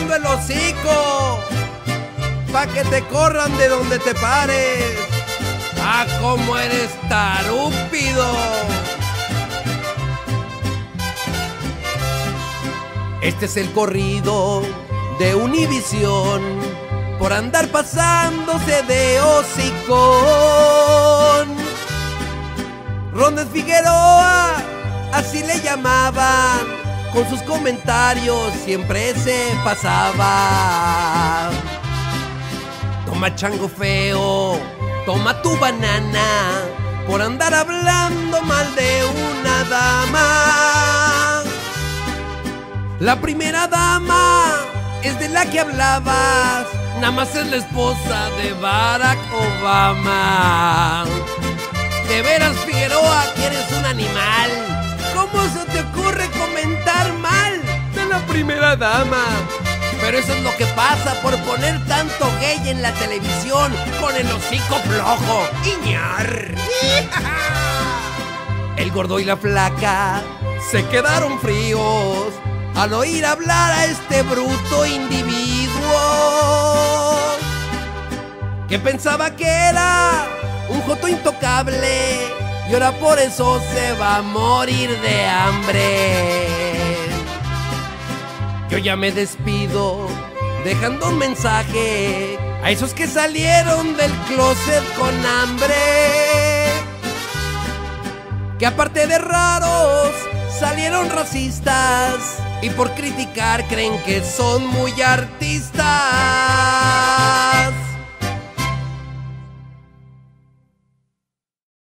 abriendo el hocico pa' que te corran de donde te pares. ¡Ah, cómo eres tarúpido! Este es el corrido de Univisión por andar pasándose de hocicón. Rondes Figueroa, así le llamaban, con sus comentarios siempre se pasaba. Toma chango feo, toma tu banana, por andar hablando mal de una dama. La primera dama es de la que hablabas, nada más es la esposa de Barack Obama. De veras, Figueroa, que eres un animal. ¿Cómo se te ocurre comentar mal de la primera dama? Pero eso es lo que pasa por poner tanto gay en la televisión con el hocico flojo. ¡Iñar! El gordo y la flaca se quedaron fríos al oír hablar a este bruto individuo que pensaba que era un joto intocable y ahora por eso se va a morir de hambre. Yo ya me despido dejando un mensaje a esos que salieron del closet con hambre, que aparte de raros salieron racistas y por criticar creen que son muy artistas.